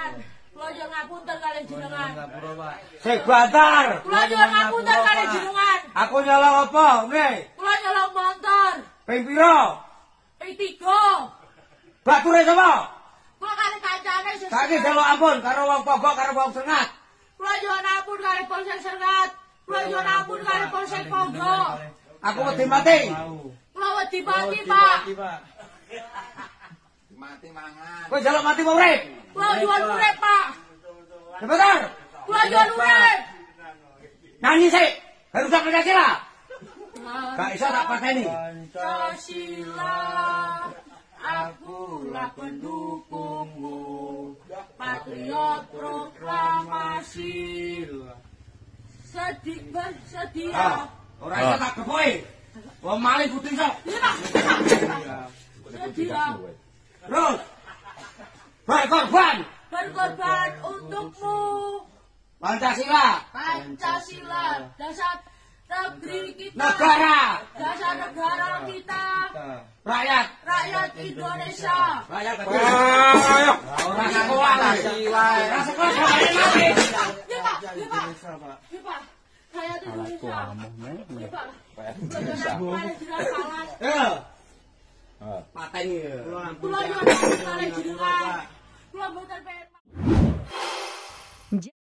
Kula yo ngapunten kalih jenengan. Sing banter. Kula yo ngapunten kalih jenengan. Aku nyolong apa? Nggih. Kula nyolong motor. Ping pira? Ping 3. Bature sapa? Kula kalih kancane sing. Saiki jaluk ampun karo wong pogok karo wong sengat. Kula yo ampun kalih polsek Sengat. Kula yo ampun kalih polsek Pogok. Aku wedi mati. Kula wedi mati, Pak. Mati mangan. Kowe jaluk mati apa urip? Kula jual urip, Pak. Sebentar. Kula jual urip. Nyanyi sik. Harus tak Pancasila. Gak iso tak pateni. Pancasila, akulah pendukungmu. Patriot proklamasi. Sedia. Ora iso tak gepoki. Wong maling kudu iso. Sedia. Terus. Berkorban. Berkorban untukmu. Pancasila. Pancasila, dasar negeri kita. Negara. Dasar negara kita. Rakyat. Rakyat Indonesia. Rakyat. Ayo. Ora sekolah lagi. Ora sekolah sampai mati. Ya, Pak. Ya, Pak. Ya, Pak. Rakyat Indonesia. Ya, Pak. Ya. Pateni. Kula yo kalih jenengan. Kula mboten pengen